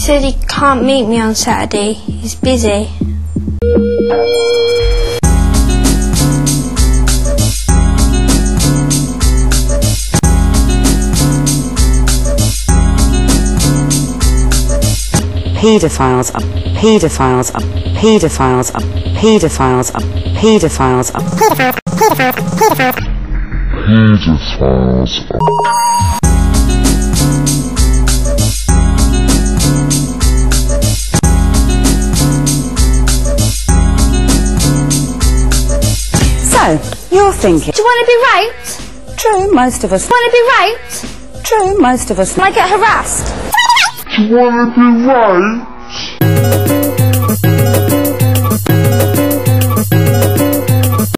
said he can't meet me on Saturday. He's busy. Paedophiles up, paedophiles up, paedophiles up, paedophiles up, paedophiles up, paedophiles up. So, you're thinking, Do you want to be raped? true, most of us. Want to be raped? True, most of us. Can I get harassed? Do you want to be right?